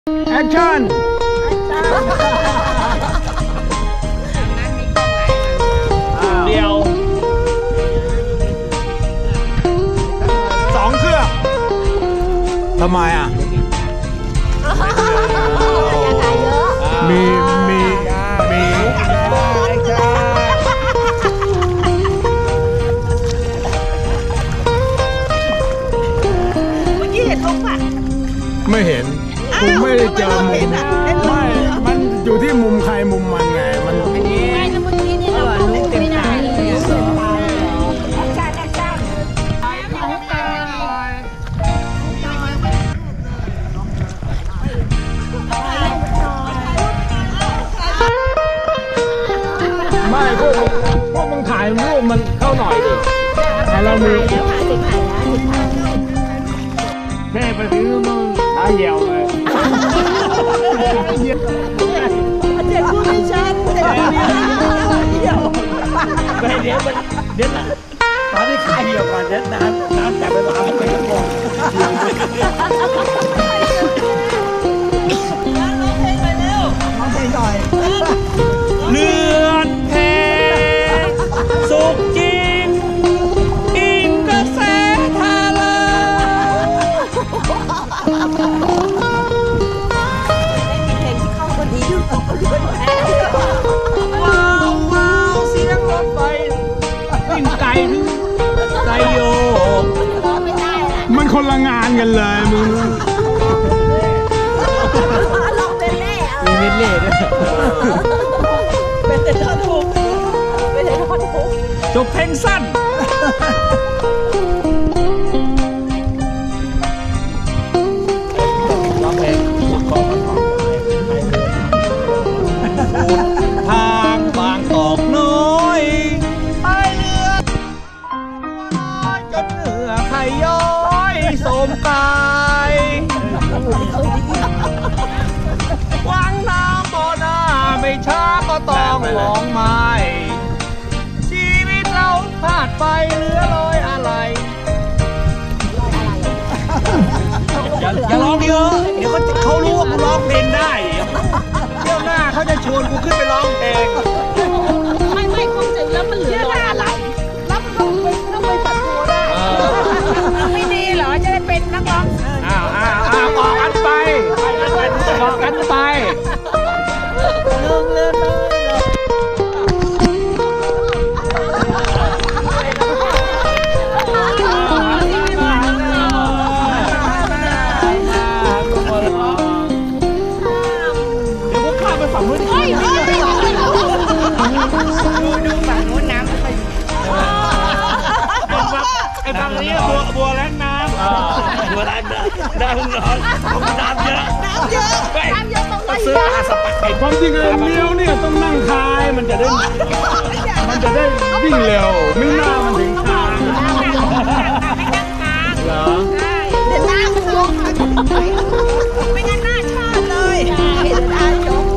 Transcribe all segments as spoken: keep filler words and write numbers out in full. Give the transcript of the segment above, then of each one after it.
แอคชั่นเดียวสองเครื่องทำไมอ่ะมีมีมีเมื่อกี้เห็นลงป่ะไม่เห็นกูไม่ได้เจอมุมไม่มันอยู่ที่มุมใครมุมมันไงมันไม่แล้วเมื่อกี้นี่เราลูกไม่ได้เลยการการการไม่พวกพวกมึงถ่ายรูปมันเข้าหน่อยดิแต่เรามีแค่ไปถึงมึงถ่ายเหี่ยวเลยเจ็ดผู้ไม่ชัดเจ็ดผู้เหี่ยวไปเดี๋ยวมันเดี๋ยวตอนที่ขายเหี่ยวก่อนเดี๋ยวน้ำน้ำจับไปวางไปแล้วบอกเลือนแพสุขจริงอิงกระแสทาราว้าวว้าวเสียงรถไฟวิ่งไกลถึงไกลโยมันคนละงานกันเลยมึงลองเป็นแม่มีเม็ดเล่ด้วยเป็นแต่ท่อนทุกเป็นแต่ท่อนทุกจบเพลงสั้นร้องเพลงขอขอขอไปเลยทางบางกอกน้อยไอเรือน้อยจนเหนือไข่ย้อยสมกายวางน้ำบ่อหน้าไม่ช้าก็ต้องร้องไห้ชีวิตเราพลาดไปเหลือลอยอะไรอย่าอย่าร้องเยอะเดี๋ยวเขารู้ว่ากูร้องเพลงได้เที่ยวหน้าเขาจะชวนกูขึ้นไปร้องเพลงไม่ไม่คงจะแล้วมันเหลืออะไรแล้วมันต้องไปต้องไปตัดตัวได้ไม่ดีเหรอจะได้เป็นนักร้องอ้าวอ้าวอ้าวบอกกันไปบอกกันไปบางนี้บัวบัวแรงน้ำบัวแรงน้ำน้ำร้อนน้ำเยอะน้ำเยอะน้ำเยอะตรงไหนซื้ออาสปักไอ้ความจริงเลยเมียวเนี่ยต้องนั่งคายมันจะได้มันจะได้วิ่งเร็วไม่น่ามันถึงคางเหรอเดี๋ยวน้ำมันลงไม่งั้นหน้าชาติเลยเดี๋ยวน้ำยก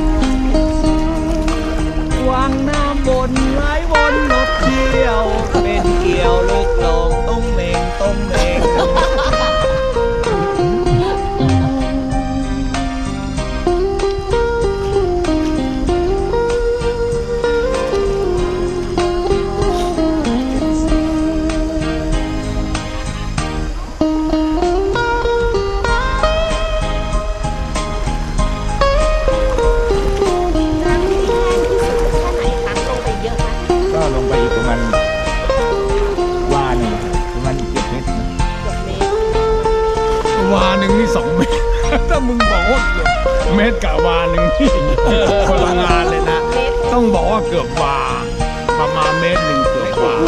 วางน้ำบนไหลวนรถเที่ยวเป็นเกี่ยวลูกลงต้องเมงต้องเมงก็ลงไปอีกประมาณวาหนึ่งประมาณเจ็ดเมตรนะวาหนึ่งนี่สองเมตรถ้ามึงบอกว่าเกือบเมตรกับวาหนึ่งนี่คนละงานเลยนะต้องบอกว่าเกือบวาประมาณเมตรหนึ่งเกือบวา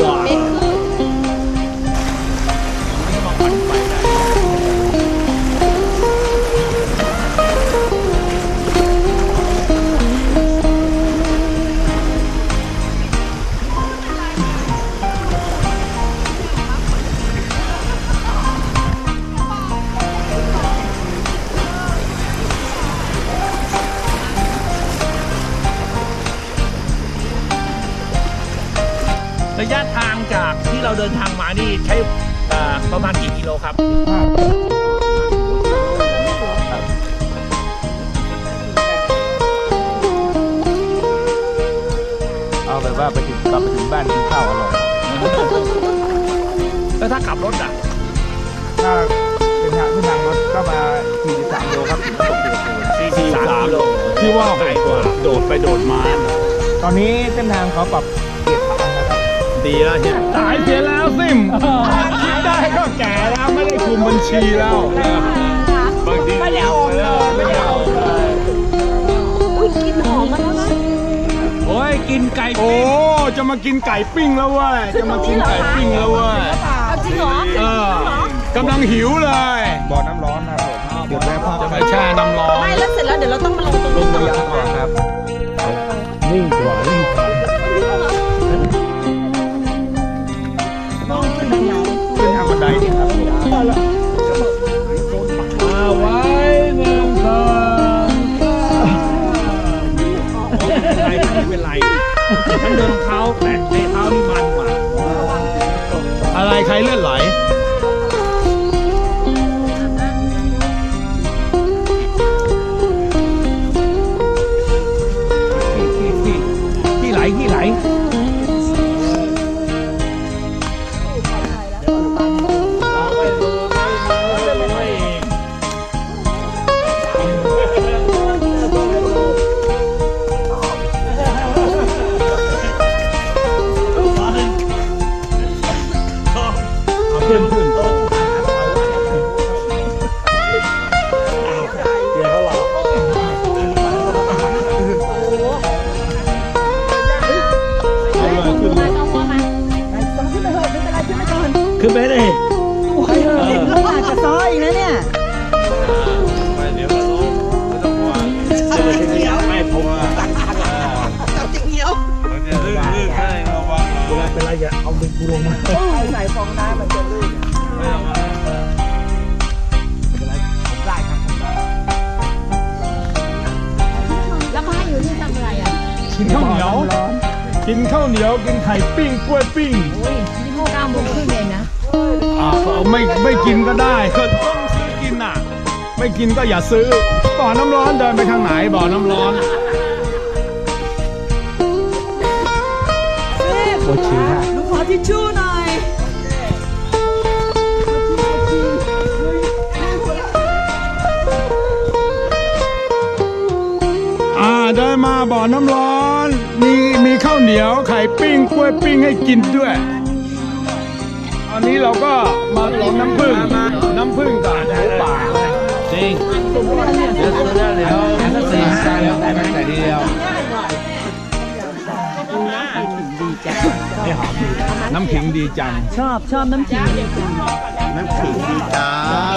ระยะทางจากที่เราเดินทางมานี่ใช้ประมาณกี่กิโลครับกลับไปถึงบ้านกินข้าวอร่อยแล้วถ้าขับรถอ่ะถ้าเป็นทางเป็นทางรถก็มาสี่สิบสามโลครับถึงตกเดือดสี่สิบสามโลที่ว่าไกลกว่าโดดไปโดดมาตอนนี้เส้นทางเขาปรับเกียร์ทางนะครับดีแล้วเห็นตายเสียแล้วซิมคิดได้ก็แก่แล้วไม่ได้คุมบัญชีแล้วบางทีไม่เอาแล้วไม่เอาอุ้ยกินหอมมาแล้วนะโอ้ยกินไก่โอ้จะมากินไก่ปิ้งแล้วเว้ยจะมากินไก่ปิ้งแล้วเว้ยจริงเหรอเออกำลังหิวเลยบ่อน้ำร้อนนะครับผมเดี๋ยวแม่พ่อจะไปแช่น้ำร้อนไม่แล้วเสร็จแล้วเดี๋ยวเราต้องมาลงตรงนี้ลงยางก่อนครับนิ่งกว่านิ่งกว่าขึ้นทางไหนขึ้นทางบันไดนี่ครับมาไว้เมืองทองไม่เป็นไรฉันเดินเท้าแต่ในเท้านี่มันกว่าอะไรใครเลื่อนไหลที่ไหลที่ไหลขึ้นขึ้นเดี๋ยวเขาหลอกขึ้นไปเลยเราอาจจะซ้อยอีกนะเนี่ยไปเดี๋ยวก็รู้ไม่ต้องห่วงไม่ผมจับจริงเหี้ยวมันจะลื่นลื่นได้ระวังเวลาเป็นไรอย่าเอาดึงกูลงมาใส่ฟองน้ำมันจะลื่นไม่เอามาเป็นไรผมได้ครับผมได้แล้วเขาให้อยู่ที่ทำอะไรอ่ะกินข้าวเหนียวกินข้าวเหนียวกินไข่ปิ้งกล้วยปิ้งโอ้ยนี่พวกเก้าโมงครึ่งเองนะอ่าไม่ไม่กินก็ได้ก็ต้องซื้อกินน่ะไม่กินก็อย่าซื้อบ่อน้ำร้อนเดินไปทางไหนบ่อน้ำร้อนปวดฉี่ค่ะหนูขอทิชชู่หน่อยอ่าเดินมาบ่อน้ำร้อนมีมีข้าวเหนียวไข่ปิ้งกล้วยปิ้งให้กินด้วยอันนี้เราก็มาลองน้ำผึ้งน้ำผึ้งกับหมูป่าจริงเดี๋ยวซื้อได้แล้วสี่จานแล้วแต่ไม่ใส่ทีเดียวน้ำขิงดีจังชอบชอบน้ำขิงดีจังน้ำขิงดีจัง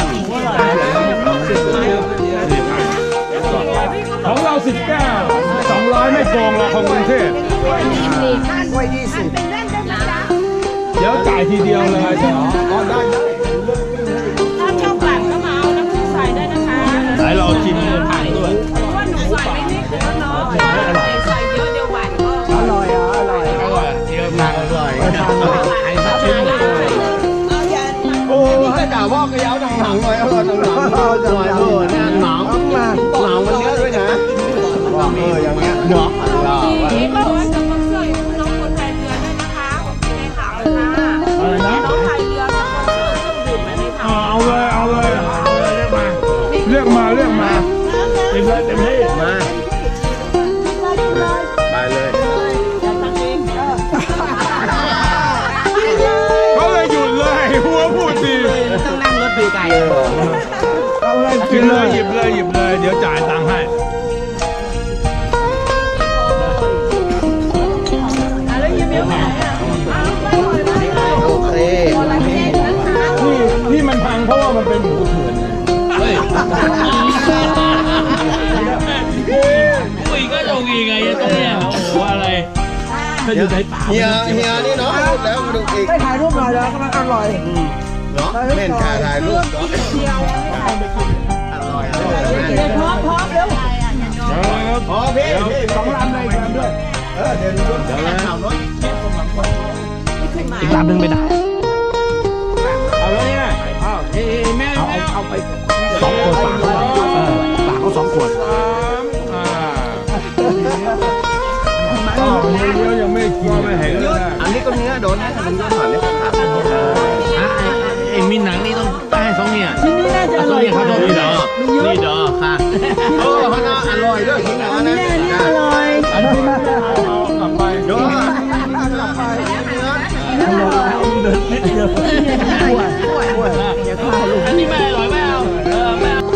ของเราสิบแก้วสองร้อยไม่โกงเราของกรุงเทพไว้ที่สุดเดี๋ยวจ่ายทีเดียวเลยใช่ไหมอ๋อได้ได้ถ้าชอบหวานก็มาเอาน้ำผึ้งใส่ได้นะคะไหนเราชิมผักด้วยเพราะว่าหนูใส่ไม่นิดแล้วเนาะใส่เยอะเดี๋ยวหวานก็อร่อยอ่ะอร่อยอร่อยเยอะมากอร่อยไอ้มาชิมโอ้ถ้าด่าว่าก็ยาวดังหนังหน่อยอร่อยดังหนังหน่อยหน่อยเออเนี่ยหนังหนังมันเยอะด้วยนะว่าเอออย่างเงี้ยเนาะนี่ก็ว่าจะมาช่วยน้องคนไทยเรือด้วยนะคะในข่าวค่ะน้องไทยเรือน้องคนช่วยเครื่องดื่มในข่าวเอาเลยเอาเลยเอาเลยเรียกมาเรียกมาเรียกมาเต็มที่มาไปเลยเขาเลยหยุดเลยหัวพูดดีต้องนั่งรถไปไกลกินเลยหยิบเลยหยิบเลยเดี๋ยวจ่ายตังค์ให้โอเคนี่ที่มันพังเพราะว่ามันเป็นหมูเถื่อนเฮ้ยคุยก็ตรงอีกไงตัวเนี่ยโอ้โหอะไรถ้าอยู่ในป่าเฮียเฮียนี่เนาะแล้วมาดูอีกไปถ่ายรูปหน่อยแล้วกำลังอร่อยเนาะเล่นถ่ายถ่ายรูปเนาะอร่อยอร่อยพร้อมพร้อมเร็วพอพี่พี่สองลำเลยกันด้วยเออเดี๋ยวเดี๋ยวนะเอารถอีกลำหนึ่งไปไหนเอาแล้วเนี่ยเอาเอ้แม่เอาเอาไปสองขวดปากเขาเออปากเขาสองขวดอ่าอ๋อเยอะยังไม่กินไม่เห็นเลยโดนนะมันก็ผ่านเนี่ยขาดไอ้มินหนังนี่ต้องได้สองเนี่ยชิ้นนี้น่าจะอร่อยนี่ครับนี่ดอนี่ดอค่ะโอ้เขาน่าอร่อยด้วยกินแล้วนะนี่นี่อร่อยอันนี้เอากลับไปโดนเดินนิดเดียวอันนี้ไม่อร่อยไม่เอาเออไม่เอา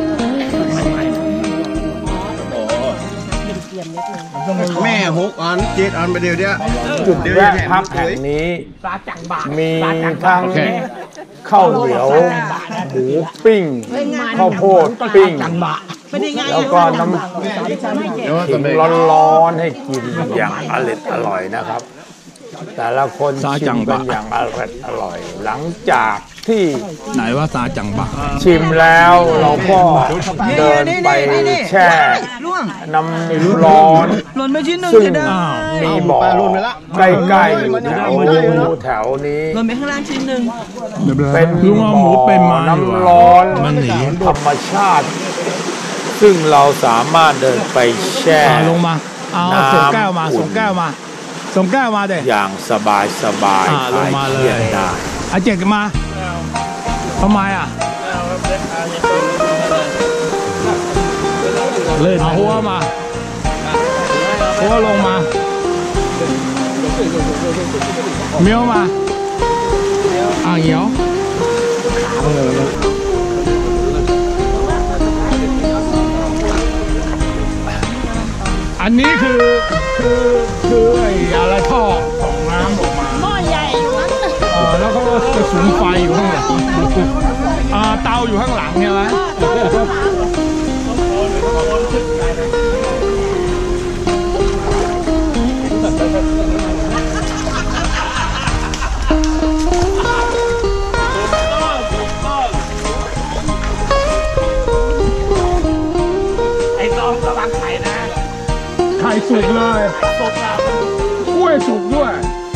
แม่หกอันเจ็ดอันไปเดียวเดียวจุดแวะพักแห่งนี้มีทั้งข้าวเหนียวหมูปิ้งข้าวโพดปิ้งแล้วก็น้ำขิงร้อนๆให้กินอย่างอร่อยอร่อยนะครับ แต่ละคนชิมกันอย่างอร่อยอร่อย หลังจากที่ไหนว่าซาจังบะชิมแล้วเราก็เดินไปแช่น้ำร้อนหล่นไปชิ้นหนึ่งซึ่งจะได้มีบ่อใกล้ๆอยู่แถวแถวนี้หล่นไปข้างล่างชิ้นหนึ่งเป็นลุงเอาหมูเป็นมาน้ำร้อนมันหนีธรรมชาติ ซึ่งเราสามารถเดินไปแช่อ่าลงมาเอาน้ำส่งแก้วมาอุ่นส่งแก้วมาส่งแก้วมาเด็อย่างสบายสบายอ่าลงมาเลยได้อาเจ็กมาทำไมอ่ะเล่นหัวมาหัวลงมาเมียวมาอ่างเหียวอันนี้คือคือคือไอ้อะไรท่อส่งน้ำออกมาหม้อใหญ่อยู่นั้นเออแล้วก็จะสุมไฟอยู่ข้างหลังอ่าเตาอยู่ข้างหลังใช่ไหมไอ้ตองระวังไข่นะไข่สุกเลยสุกแล้วกล้วยสุกด้วย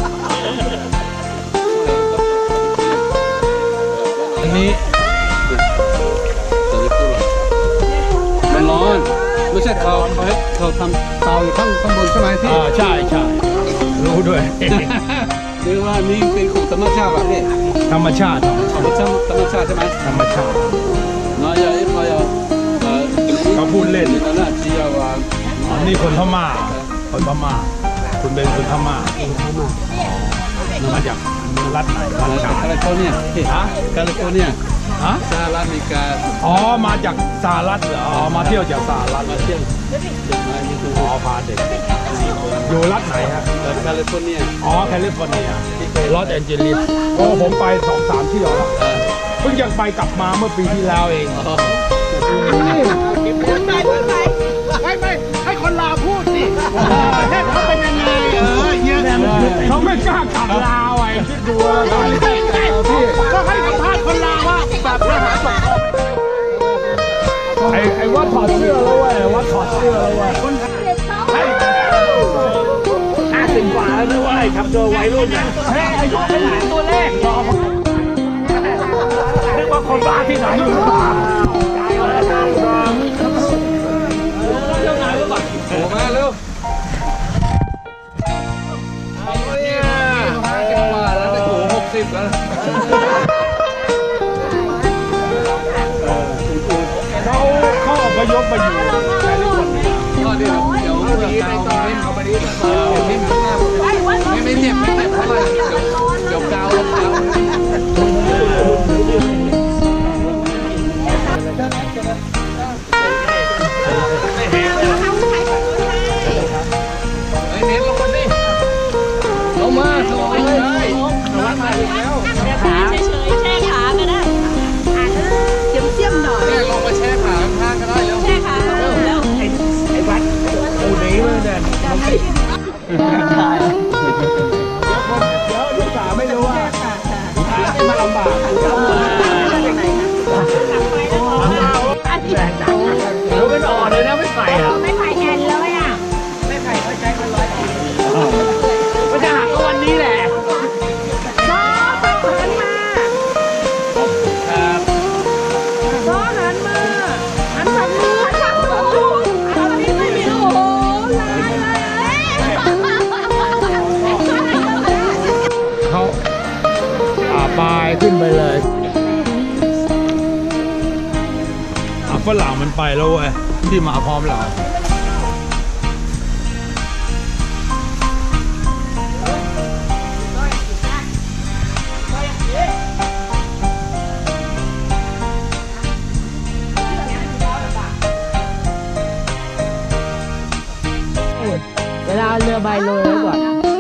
อันนี้มันร้อนไม่ใช่เขาเขาเขาทำเตาอยู่ข้างข้างบนใช่ไหมพี่อ่าใช่ใช่รู้ด้วยหรือว่านี่เป็นของธรรมชาติแบบนี้ธรรมชาติธรรมชาติธรรมชาติใช่ไหมธรรมชาติน้อยอย่างน้อยอย่างเอ่อเขาพูดเล่นนั่นน่ะที่ว่าอันนี้คนพม่าคนพม่าคุณเป็นคนพม่ามาจากรัฐไหนรัฐแคลิฟอร์เนียฮะแคลิฟอร์เนียฮะสหรัฐอเมริกาอ๋อมาจากสหรัฐเหรออ๋อมาเที่ยวจากสหรัฐมาเที่ยวอ๋อพาเด็กอยู่รัฐไหนฮะแคลิฟอร์เนียอ๋อแคลิฟอร์เนียลอสแอนเจลิสโอ้ผมไปสองสามเที่ยวแล้วเออเพิ่งยังไปกลับมาเมื่อปีที่แล้วเองอ๋อพูดไปพูดไปไม่ไม่ให้คนลาวพูดสิประเทศเขาเป็นยังไงเออเงี้ยเขาไม่กล้ากลับลาวไอ้คิดดูแล้วกันก็ให้สัมภาษณ์คนลาวว่าแบบทหารส่งไอ้ไอ้วัดถอดเสื้อแล้วเว้ยวัดถอดเสื้อแล้วเว้ยห้าสิบกว่าแล้วด้วยเวยขับโดยวัยรุ่นนะเฮ้ยไอ้ตัวเป็นหลานตัวแรกรอนึกว่าคนบ้าที่ไหนอยู่โอ้มาเร็วว่าแล้วแต่โหหกสิบแล้วเขาเขาอพยพไปอยู่แคลิฟอร์เนียก็เดี๋ยวเดี๋ยวเมื่อกี้ไปต่อให้เขาไปดีเออไม่ไม่ไม่เจ็บไม่เจ็บเพราะว่าเดี๋ยวเกาลงเกาไอ้เน็ตลงมาดิลงมาลงมาเลยวัดมาอีกแล้วขาเฉยๆแช่ขาก็ได้เจียมเจียมหน่อยเนี่ยลงมาแช่ขาข้างก็ได้แล้วแช่ขาแล้วไอ้วัดกูหนีเลยเนี่ยเดี๋ยวผมเดี๋ยวลูกสาวฝรั่งมันไปแล้วเว้ยที่มาพร้อมเราเวลาเรือใบโรยไว้ก่อน